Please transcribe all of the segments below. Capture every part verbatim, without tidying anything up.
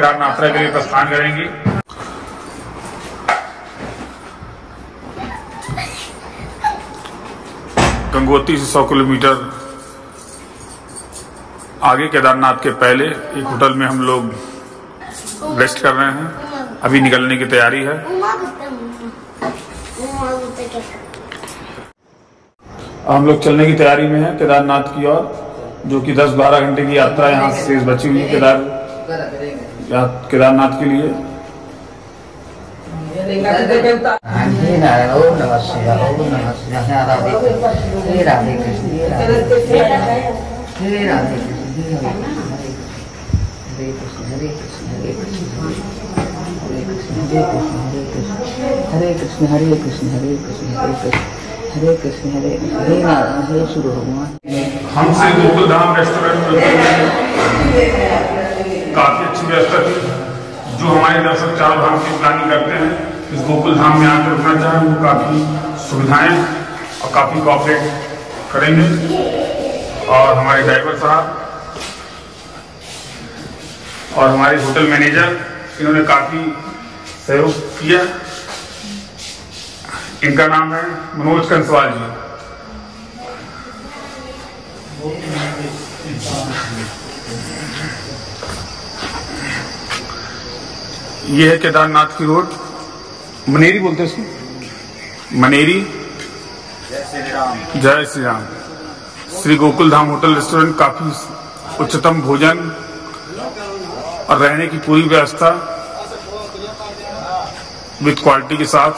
केदारनाथ यात्रा के लिए प्रस्थान करेंगे। गंगोत्री से सौ किलोमीटर आगे केदारनाथ के पहले एक होटल में हम लोग रेस्ट कर रहे हैं। अभी निकलने की तैयारी है। हम लोग चलने की तैयारी में हैं केदारनाथ की ओर, जो कि दस बारह घंटे की यात्रा यहाँ से शेष बची हुई है केदार केदारनाथ के लिए। हरे कृष्ण हरे कृष्ण हरे कृष्ण हरे कृष्ण हरे कृष्ण हरे कृष्ण हरे कृष्ण हरे कृष्ण हरे कृष्ण हरे नारायण हरे शुरू भगवान। हम श्री गोकुल धाम रेस्टोरेंट में काफी अच्छी व्यवस्था थी। जो हमारे दर्शक चारों धाम की प्लानिंग करते हैं इस गोकुल धाम में आकर रुकना चाहें, वो काफी सुविधाएं और काफी कोऑपरेट करेंगे। और हमारे ड्राइवर साहब और हमारे होटल मैनेजर, इन्होंने काफी सहयोग किया। इनका नाम है मनोज कंसवाल जी। ये है केदारनाथ की रोड, मनेरी बोलते हैं इसको, मनेरी। जय श्री राम। श्री गोकुल धाम होटल रेस्टोरेंट काफी उच्चतम भोजन और रहने की पूरी व्यवस्था विद क्वालिटी के साथ।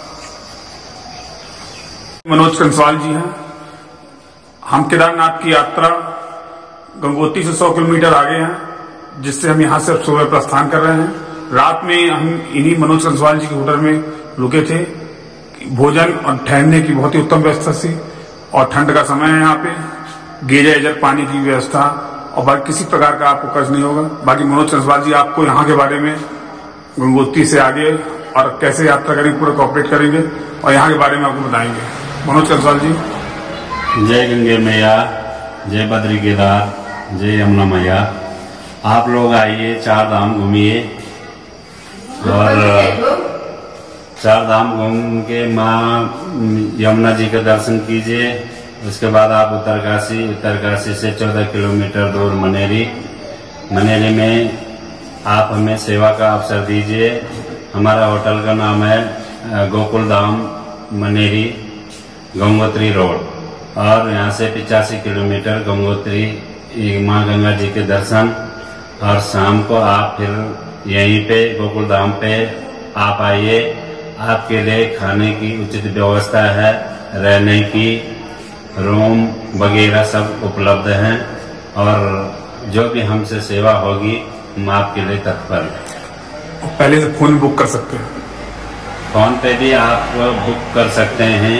मनोज कंसवाल जी हैं। हम केदारनाथ की यात्रा गंगोत्री से सौ किलोमीटर आगे हैं, जिससे हम यहां से अब सुबह प्रस्थान कर रहे हैं। रात में हम इन्हीं मनोज कंसवाल जी के होटल में रुके थे। भोजन और ठहरने की बहुत ही उत्तम व्यवस्था थी और ठंड का समय है, यहाँ पे गीजर एजर पानी की व्यवस्था और बाकी किसी प्रकार का आपको कर्ज नहीं होगा। बाकी मनोज कंसवाल जी आपको यहाँ के बारे में गंगोत्री से आगे और कैसे यात्रा करेंगे पूरा कोऑपरेट करेंगे और यहाँ के बारे में आपको बताएंगे। मनोज कंसवाल जी। जय गंगे मैया, जय बद्री केदार, जय यमुना मैया। आप लोग आइए, चार धाम घूमिए और चार धाम घूम के माँ यमुना जी के दर्शन कीजिए। उसके बाद आप उत्तरकाशी, उत्तरकाशी से चौदह किलोमीटर दूर मनेरी, मनेरी में आप हमें सेवा का अवसर दीजिए। हमारा होटल का नाम है गोकुल धाम मनेरी, गंगोत्री रोड। और यहाँ से पिचासी किलोमीटर गंगोत्री माँ गंगा जी के दर्शन। और शाम को आप फिर यहीं पे गोकुल धाम पे आप आइए। आपके लिए खाने की उचित व्यवस्था है, रहने की रूम वगैरह सब उपलब्ध हैं और जो भी हमसे सेवा होगी हम आपके लिए तत्पर हैं। पहले से फोन बुक कर सकते हैं, फोन पे भी आप बुक कर सकते हैं।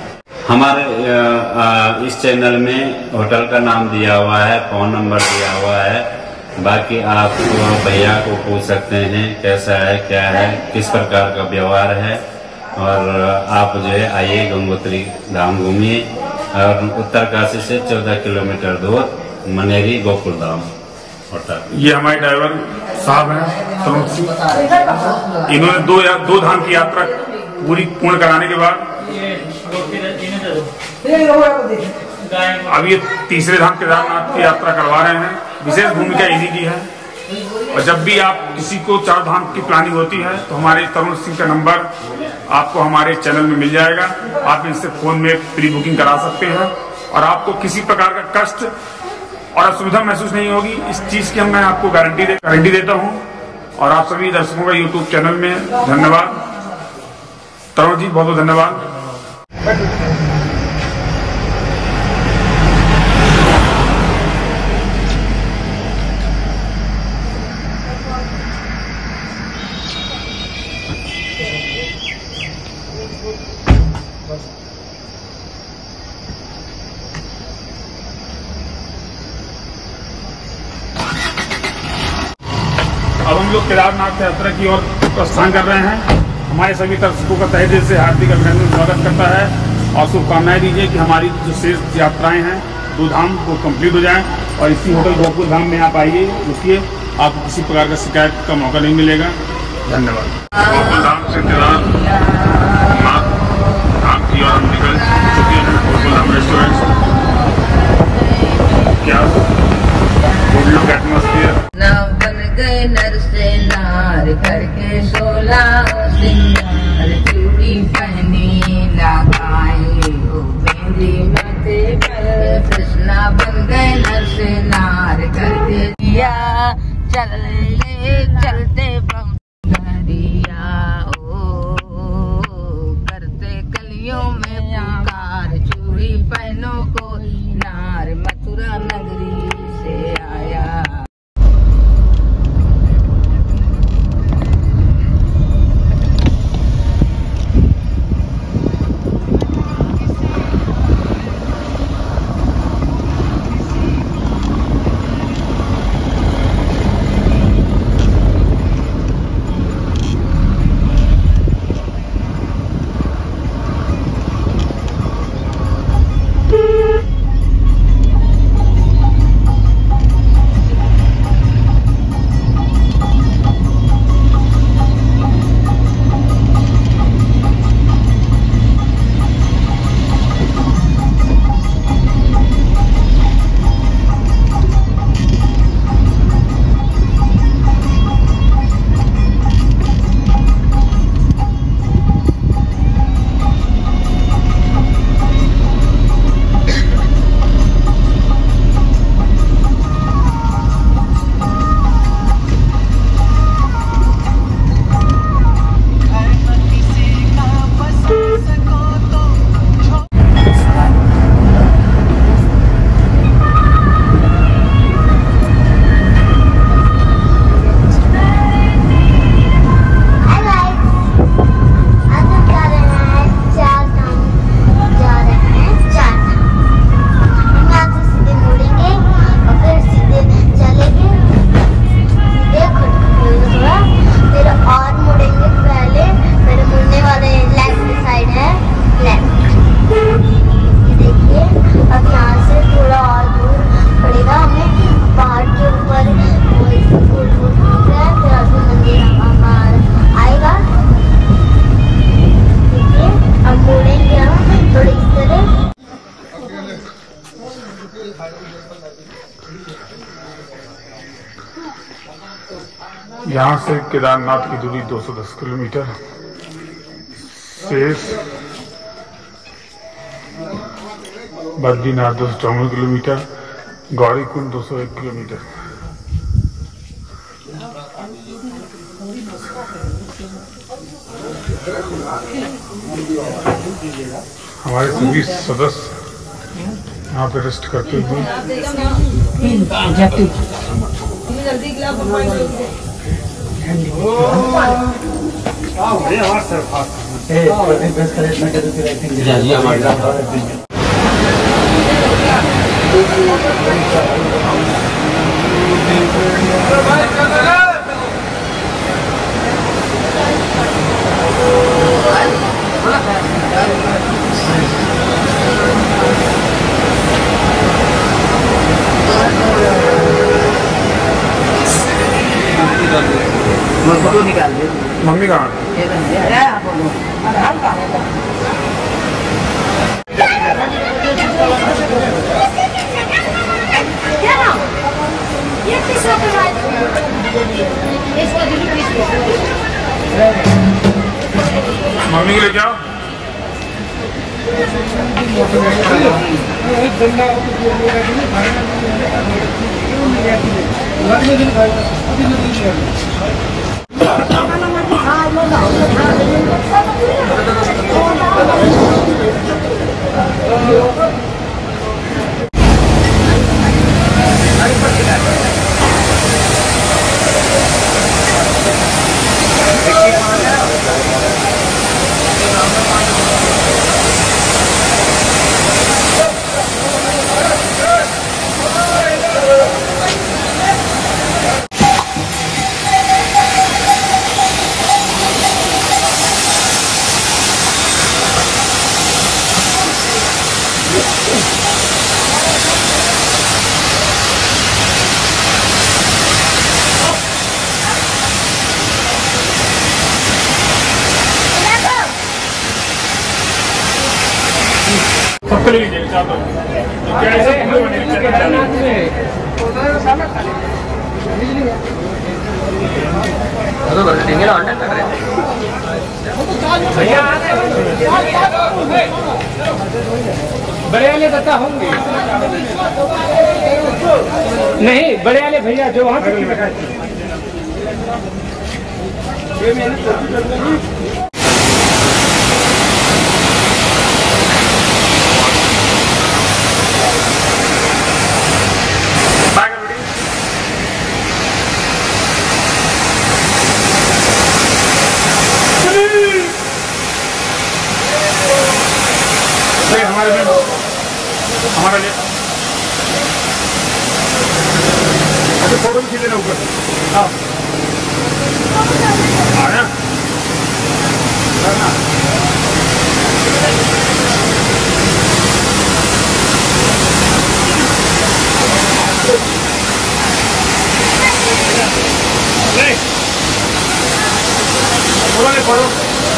हमारे इस चैनल में होटल का नाम दिया हुआ है, फोन नंबर दिया हुआ है। बाकी आप भैया को पूछ सकते हैं कैसा है, क्या है, किस प्रकार का व्यवहार है। और आप जो है आइए, गंगोत्री धाम घूमिए। और उत्तरकाशी से चौदह किलोमीटर दूर मनेरी गोकुल धाम होटल। ये हमारे ड्राइवर साहब हैं तरुण सिंह। इन्होंने दो या दो धाम की यात्रा पूरी पूर्ण कराने के बाद अब ये तीसरे धाम केदारनाथ की यात्रा करवा रहे हैं। विशेष भूमिका इन्हीं की है। और जब भी आप किसी को चार धाम की प्लानिंग होती है तो हमारे तरुण सिंह का नंबर आपको हमारे चैनल में मिल जाएगा। आप इनसे फोन में प्री बुकिंग करा सकते हैं और आपको किसी प्रकार का कष्ट और असुविधा महसूस नहीं होगी। इस चीज की मैं आपको गारंटी दे, गारंटी देता हूं। और आप सभी दर्शकों का यूट्यूब चैनल में धन्यवाद। तरुण जी बहुत बहुत धन्यवाद। अब हम लोग केदारनाथ यात्रा की ओर प्रस्थान कर रहे हैं। हमारे सभी दर्शकों का तहे दिल से हार्दिक अभिनंदन स्वागत करता है और शुभकामनाएं दीजिए कि हमारी जो शेष यात्राएं हैं दो धाम वो कंप्लीट हो जाएं। और इसी होटल गोकुल धाम में आप आइए, रुकिए, आपको किसी प्रकार का शिकायत का मौका नहीं मिलेगा। धन्यवाद। गोकुल धाम से केदारनाथ धाम की ओर हम निकल चुके हैं। गोकुल धाम रेस्टोरेंट क्या गुड लुक एटमॉस्फेयर। ना बन गए नर से नार करके सोला सिंगार, चूड़ी पहनी लगाए ओ मेहंदी माथे पर। कृष्णा बन गए नर से नार करके दिया, चले चलते बम्बरिया ओ करते गलियों में पुकार। चूड़ी पहनो कोई नार, मथुरा नगरी से आया। यहाँ से केदारनाथ की दूरी दो सौ दस किलोमीटर, शेष बद्रीनाथ दो सौ चौवन किलोमीटर, गौरीकुंड दो सौ एक किलोमीटर। हमारे सभी सदस्य यहाँ पे रेस्ट करते हुए फोटो निकाल दे। मम्मी कहाँ? मम्मी के लिए क्या? चाहता हूँ क्या ऐसे बड़े वाले बता होंगे नहीं, बड़े वाले भैया जो वहाँ पे हमारे में हमारा ले अच्छा फोटो भी खींच लेना ऊपर। हाँ आया फोटो ले फोटो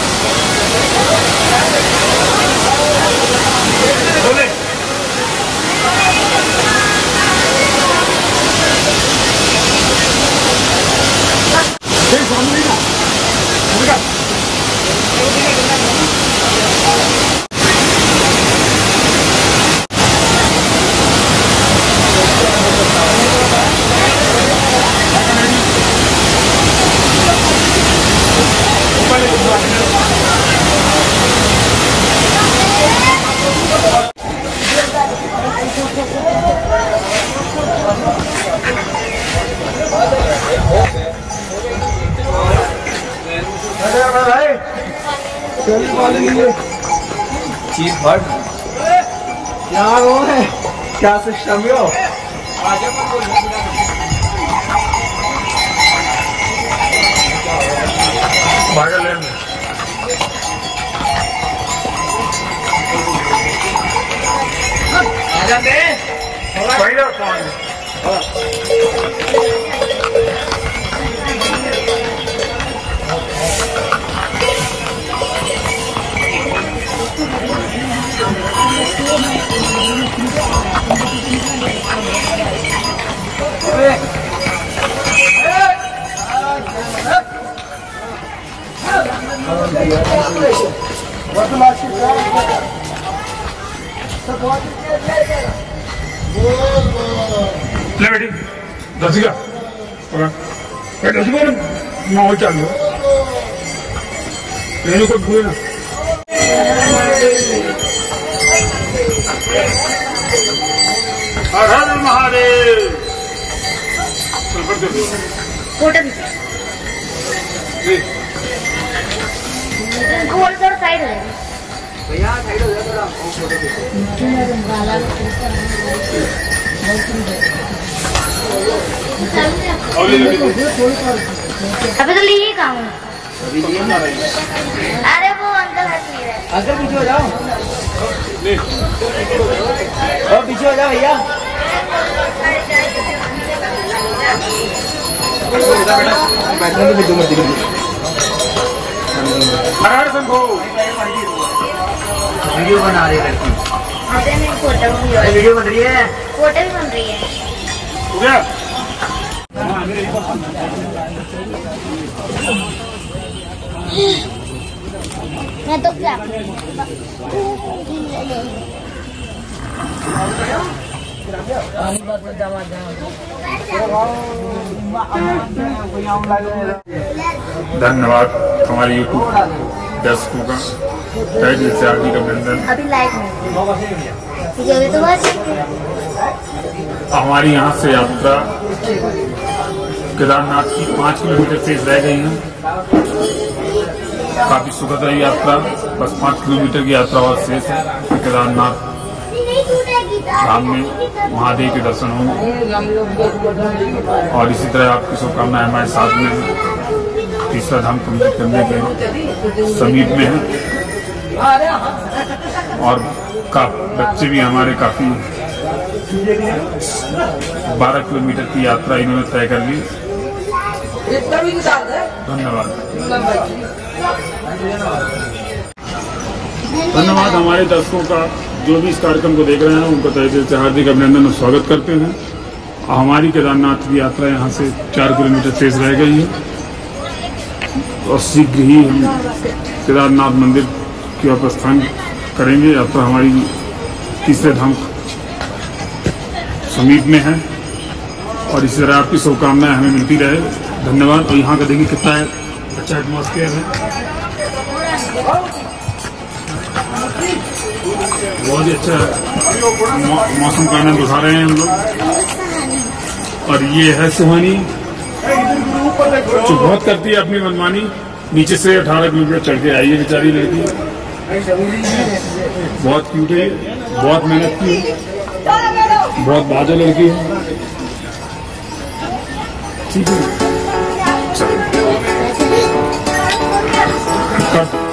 बोले चीज भट क्या वो है, क्या सिस्टम हो भागा ले वही ना कौन ले बेटी दसिका दसिका नौ चालू मेनू को भूले ना हर हर महादेव फोटो गोल कर साइड है भैया साइड हो जा थोड़ा फोटो अबे तो लिए काम अरे वो अंकल हंस नहीं रहे। अंकल पीछे हो जाओ, और पीछे हो जाओ भैया। बैठने की वीडियो मत दिखाओ। हर शंभो वीडियो बना रही है लड़की। अबे मेरी फोटो भी वीडियो बन रही है, फोटो भी बन रही है। हो गया मैं तो क्या धन्यवाद हमारे यूट्यूब दर्शकों का, तहे दिल से हार्दिक अभिनंदन। अभी लाइक नहीं ठीक है तो बस हमारी यहाँ से यात्रा केदारनाथ की पाँच किलोमीटर शेष रह गई है। काफी सुखद रही यात्रा, बस पाँच किलोमीटर की यात्रा और शेष है। केदारनाथ धाम में महादेव के दर्शन होंगे और इसी तरह आपकी शुभकामनाएं हमारे साथ में है। तीसरा धाम कंप्लीट करने के समीप में है और का बच्चे भी हमारे काफी बारह किलोमीटर की यात्रा इन्होंने तय कर ली। धन्यवाद धन्यवाद हमारे दर्शकों का जो भी इस कार्यक्रम को देख रहे हैं उनको तहे दिल से हार्दिक अभिनंदन और स्वागत करते हैं। हमारी केदारनाथ की यात्रा यहाँ से चार किलोमीटर तेज रह गई है और शीघ्र ही हम केदारनाथ मंदिर की ओर प्रस्थान करेंगे। यात्रा हमारी तीसरे धाम समीप में है और इसी तरह आपकी शुभकामनाएं हमें मिलती रहे। धन्यवाद। और यहाँ का देखिए कितना है अच्छा एटमॉस्फेयर है, बहुत ही अच्छा मौ, मौसम का आनंद उठा रहे हैं हम लोग। और ये है सुहानी जो बहुत करती है अपनी मनमानी, नीचे से अठारह किलोमीटर चढ़ के आई है बेचारी लड़की, बहुत क्यूट है, बहुत मेहनत की है, बहुत बाजा लड़की है। ठीक है चलो।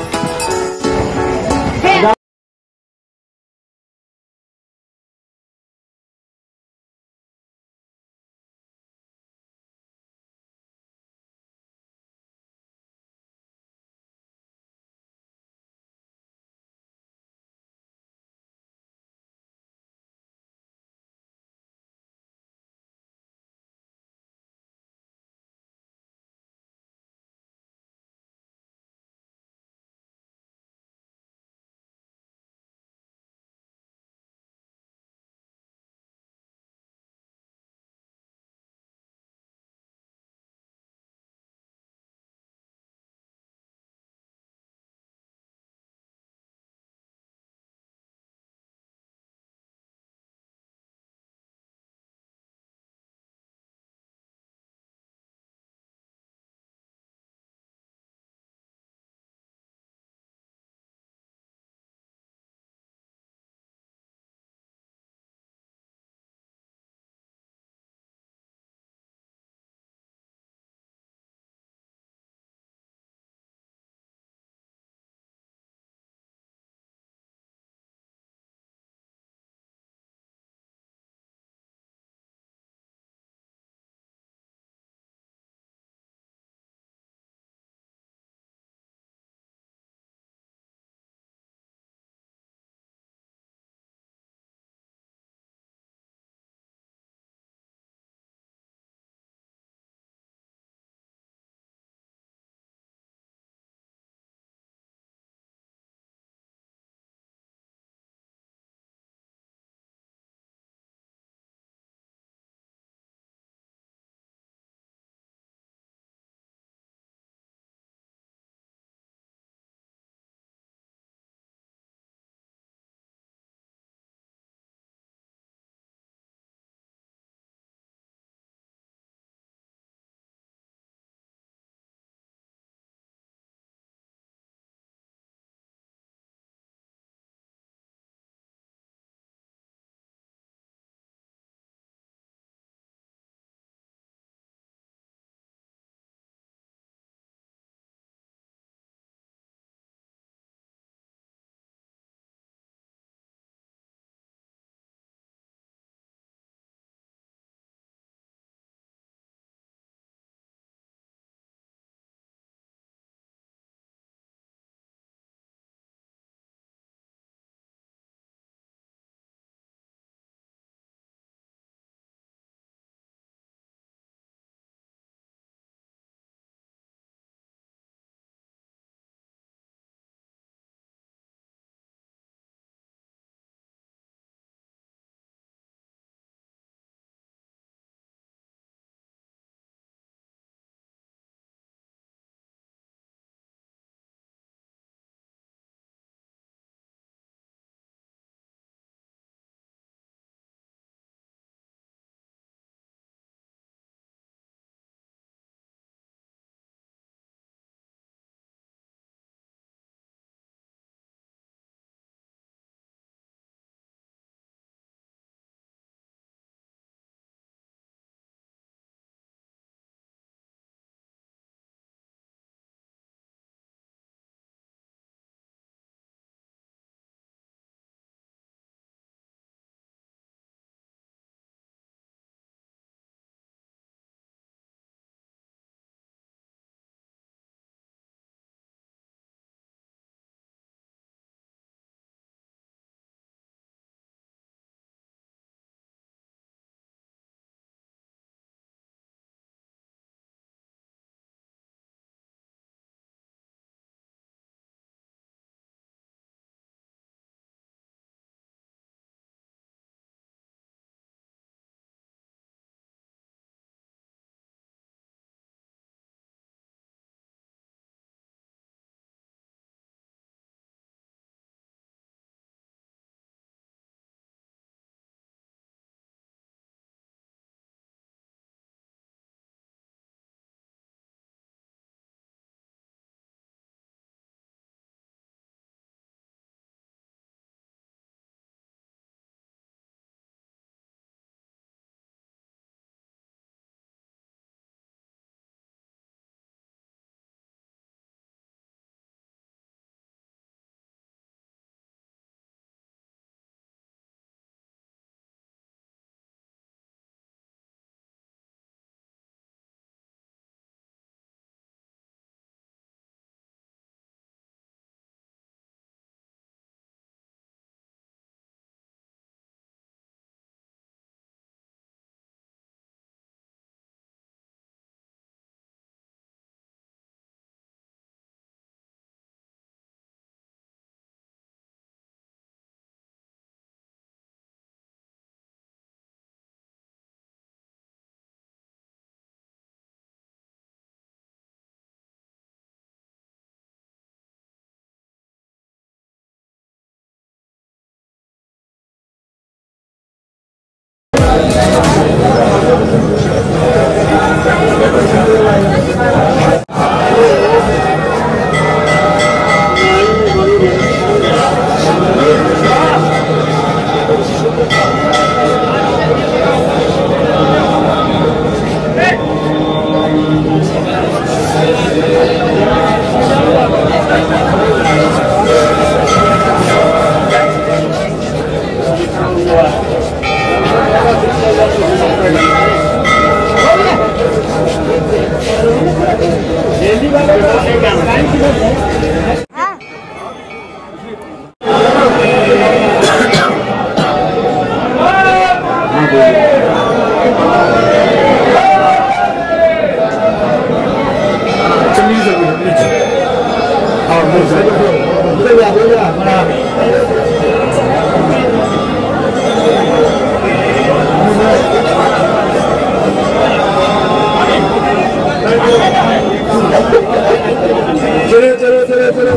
चले चले चले चले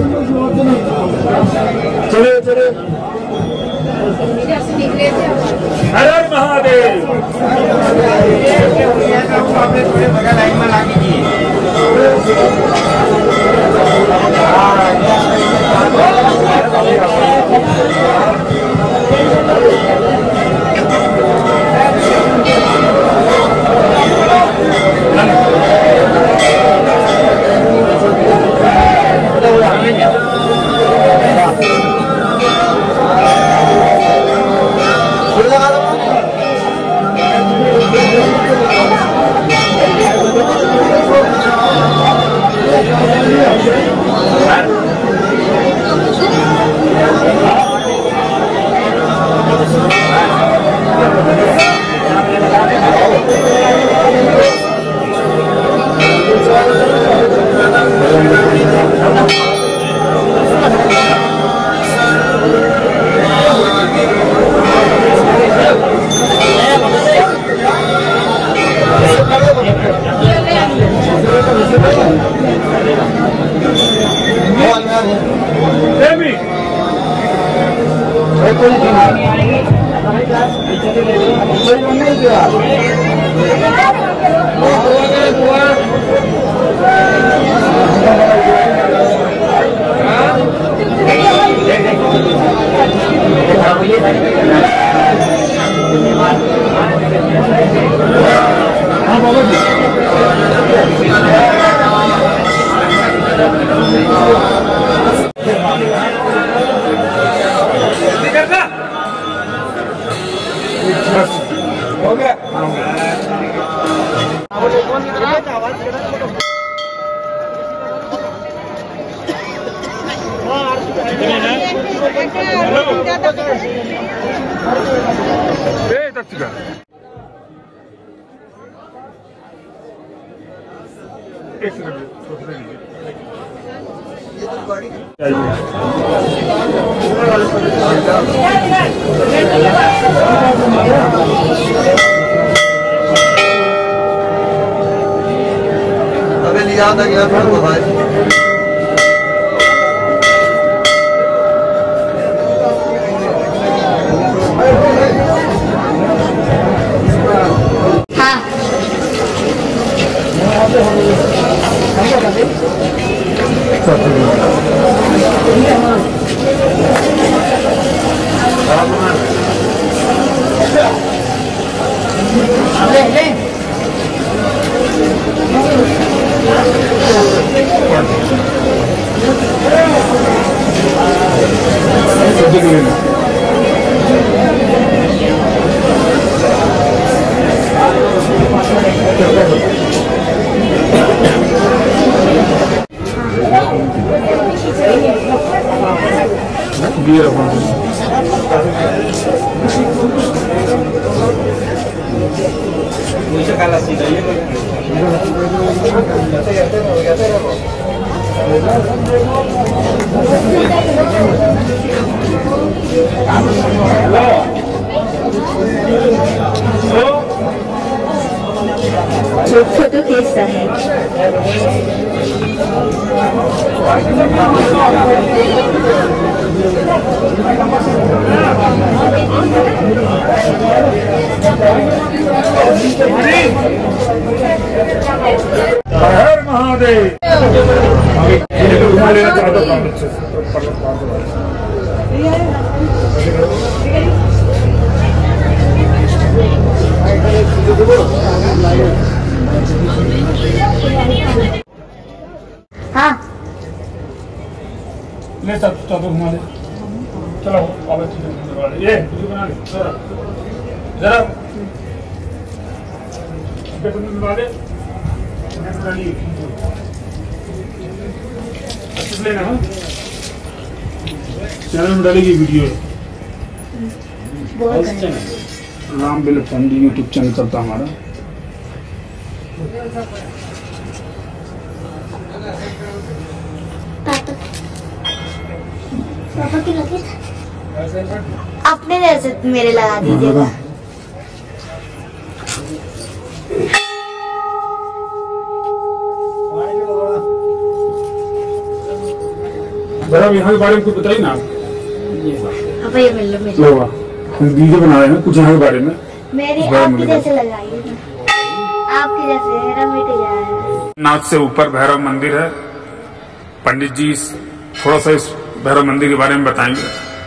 चले चले हर हर महादेव। लाइन में ला कीजिए। हो गया अबे लिया था क्या भाई मुझे काला सीधा ये फोटो कैसा है? हर महादेव। घुमा लेना चाहता हूँ अच्छे से। हाँ ले सब तो घुमा ले। चलो अब ये बना ले जरा जरा बना ले अच्छे लेना हाँ चैनल में डालेगी वीडियो राम बिल फंडी यूट्यूब चैनल चलता हमारा। पापा पापा की लगे अपने जैसे मेरे लगा दीजिएगा। जरा यहाँ के बारे में कुछ बताइए ना। पापा ये मिल लो मेरे लो हम वीडियो बना रहे हैं कुछ यहाँ के बारे में। मेरी आपके जैसे लगाइए ना आपके जैसे मेरा मिट गया है। नाथ से ऊपर भैरव मंदिर है। पंडित जी थोड़ा सा इस भैरव मंदिर के बारे में बताएंगे।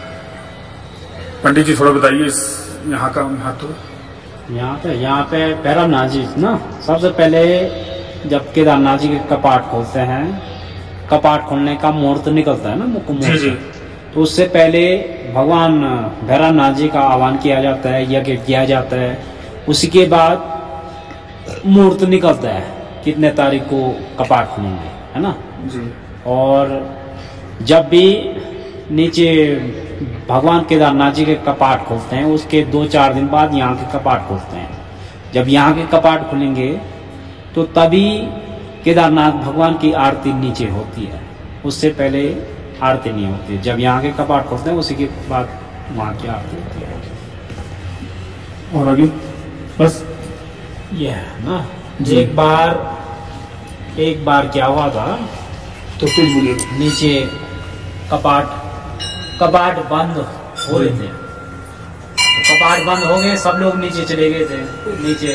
पंडित जी थोड़ा बताइए इस यहाँ का महत्व। यहाँ पे यहाँ पे भैरवनाथ जी ना सबसे पहले जब केदारनाथ जी के कपाट खोलते हैं, कपाट खोलने का मुहूर्त निकलता है ना मुख्य मुहूर्त, जी जी। तो उससे पहले भगवान भैरवनाथ जी का आह्वान किया जाता है, यज्ञ किया जाता है। उसी के बाद मुहूर्त निकलता है कितने तारीख को कपाट खुलेंगे, है ना जी। और जब भी नीचे भगवान केदारनाथ जी के कपाट खोलते हैं उसके दो चार दिन बाद यहाँ के कपाट खोलते हैं। जब यहाँ के कपाट खुलेंगे तो तभी केदारनाथ भगवान की आरती नीचे होती है, उससे पहले आरती नहीं होती। जब यहाँ के कपाट खोलते हैं उसी के बाद वहाँ की आरती होती है। और आगे बस ये है ना। एक बार एक बार क्या हुआ था तो तेज बोलिए। नीचे कपाट कपाट बंद हो रहे थे, तो कपाट बंद हो गए, सब लोग नीचे चले गए थे। नीचे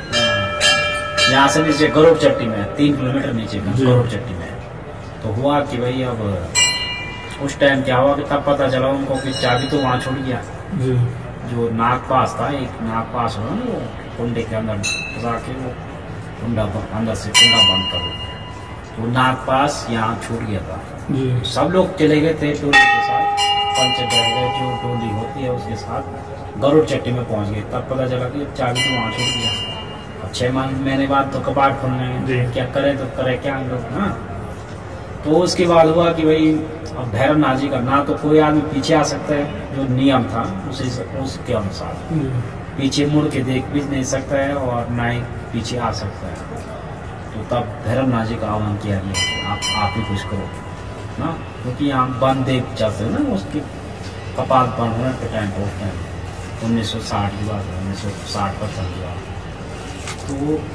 यहाँ से नीचे गरुड़ चट्टी में तीन किलोमीटर नीचे का गरुड़ चट्टी में। तो हुआ कि भाई अब उस टाइम क्या हुआ कि तब पता चला उनको कि चाबी तो वहाँ छूट गया। जी। जो नाग पास था, एक नाग पास हुआ ना वो कुंडे के अंदर फंसा के वो कुंडा अंदर से कुंडा बंद कर दो, तो नाग पास यहाँ छूट गया था। जी। सब लोग चले गए थे टोली के साथ, पंच ड्राइवर जो टोली होती है उसके साथ गरुड़ चट्टी में पहुंच गए। तब पता चला कि चाबी तो वहाँ छूट गया। अब छह महीने बाद तो कपाट खोलने हैं, क्या करें तो करें क्या हम लोग। हाँ, तो उसके बाद हुआ कि भाई अब भैरवनाथ जी का ना तो कोई आदमी पीछे आ सकता है, जो नियम था उसी उसके अनुसार पीछे मुड़ के देख भी नहीं सकता है और ना ही पीछे आ सकता है। तो तब भैरवनाथ जी का आह्वान किया गया कि आप आप ही कुछ करो ना, क्योंकि यहाँ बंद देख जाते हैं ना, उसके कपाल बंद होने के टाइम पहुँचते हैं। उन्नीस सौ साठ की बात है, उन्नीस सौ साठ परसेंट की बात। तो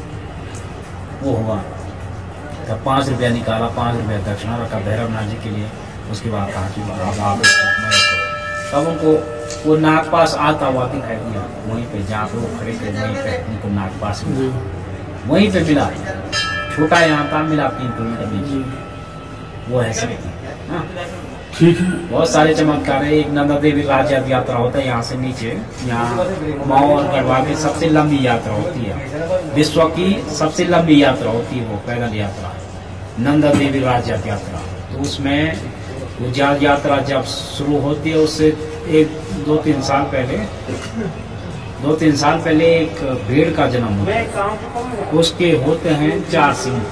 वो हुआ तब पाँच रुपया निकाला, पाँच रुपया दक्षिणा रखा भैरवनाथ जी के लिए। उसके बाद कहा कि अब आप तब उनको वो नाग पास आता हुआ दिखाई दिया, वहीं पे जहाँ पे वो खड़े थे वहीं पे उनको नाग पास वहीं पे मिला। छोटा यहाँ था, मिला तीन किलोमीटर नीचे। वो है सब ठीक है। बहुत सारे चमत्कार है। एक नंदा देवी राज यात्रा होता है यहाँ से नीचे, यहाँ माओ और गढ़वा की सबसे लंबी यात्रा होती है, विश्व की सबसे लंबी यात्रा होती है वो पैदल यात्रा, नंदा देवी राज यात्रा। तो उसमें वो यात्रा जब शुरू होती है उससे एक दो तीन साल पहले दो तीन साल पहले एक भेड़ का जन्म होता है, उसके होते हैं चार सिंह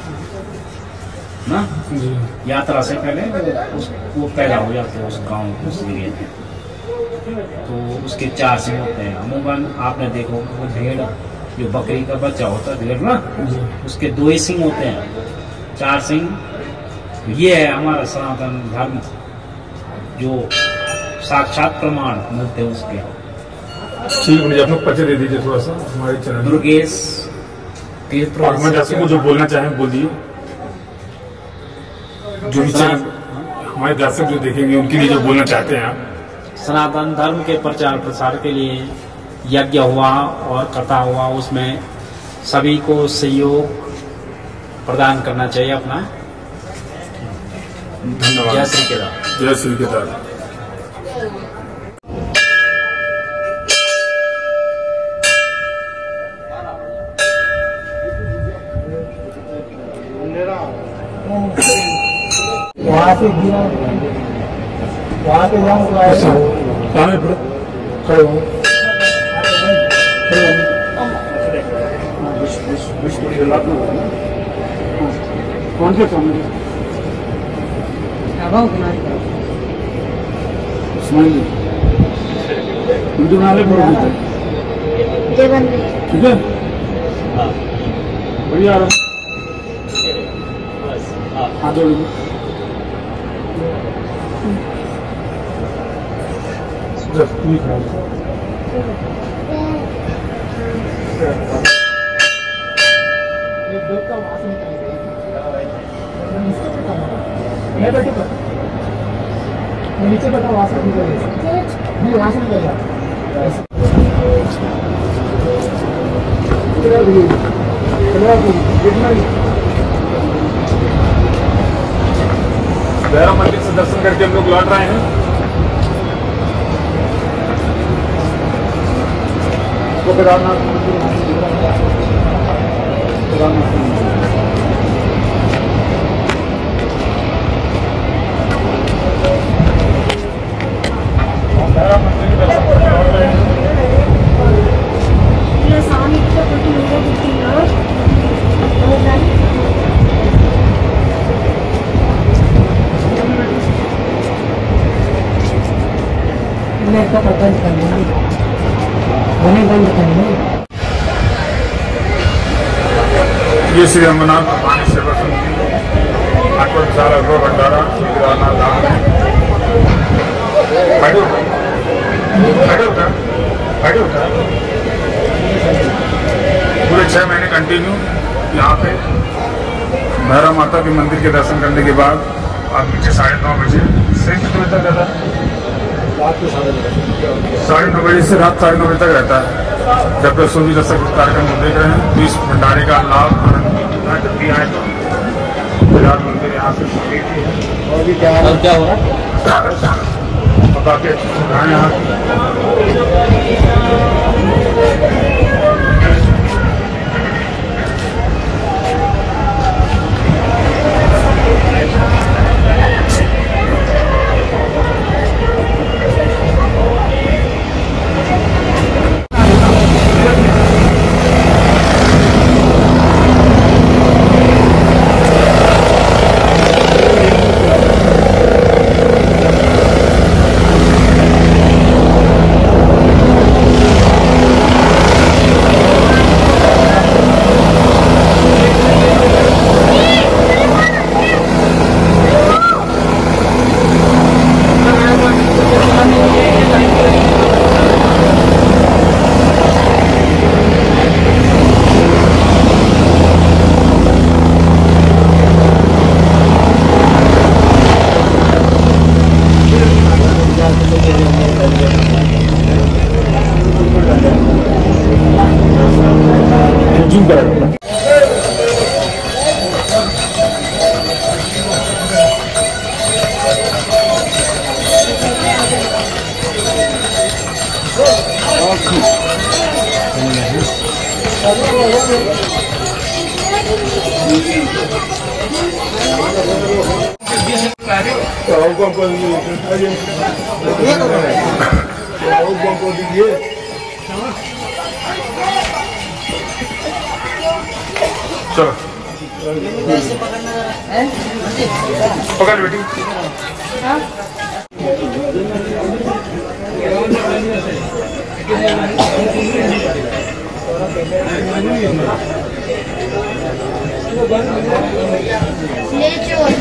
ना। यात्रा से पहले उस, वो पैदा हो जाते हैं उस गांव उस एरिया में। तो उसके चार सिंह होते हैं। अमूमन आपने देखो वो भेड़ जो बकरी का बच्चा होता है भेड़ ना, उसके दो ही सिंह होते हैं, चार सिंह। ये है हमारा सनातन धर्म जो साक्षात प्रमाण मिलते हैं उसके। ठीक है, आप लोग परिचय दे दीजिए थोड़ा सा हमारे चैनल। दुर्गेश तीर्थ को जो बोलना चाहें बोलिए, जो भी चैनल हमारे दर्शक जो देखेंगे उनके लिए जो बोलना चाहते हैं आप। सनातन धर्म के प्रचार प्रसार के लिए यज्ञ हुआ और कथा हुआ, उसमें सभी को सहयोग प्रदान करना चाहिए अपना। धन्यवाद। जय श्री केदार। जय श्री केदार। वहाँ से गिरा, वहाँ पे जाऊँ तो आएगा। सामने खड़े खड़े हो, खड़े हो। कौन से सामने? स्माइल वीडियो बना ले, फोटो खींच ले। जय बन रही है। ठीक है, बढ़िया आ रहा। हाथ जोड़ लीजिए। जब तू ही खड़ा हो। मैं बैठे पर नीचे बैठा, वहां से नहीं, वहां से बैठा। भैरव मंदिर से दर्शन करके हम लोग लौट रहे हैं। वो केदारनाथ केदारनाथ भैरव मंदिर के दर्शन करके लौट रहे हैं। तो बंद कर लेंगे, बंद कर लेंगे। ये श्री अमरनाथ भवानी सेवा समिति ठाकुर विशाल अग्रह भंडारा केदारनाथ धाम है। बैठो बैठो का बैठो का पूरे छह महीने कंटिन्यू यहाँ पे भैरव माता के मंदिर के दर्शन करने के बाद अब नीचे साढ़े नौ बजे से कितने बजे तक रहता है? साढ़े नौ बजे से रात साढ़े नौ बजे तक रहता है। जब तक सोनी दर्शक कार्यक्रम को देख रहे हैं तो इस भंडारे का लाभ आनंद जब भी आए तो केदार मंदिर यहाँ से और क्या हो रहा है? और काफी अच्छी सुविधाएं यहाँ की। चलो पकड़ बेटी। ले चोर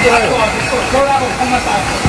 थोड़ा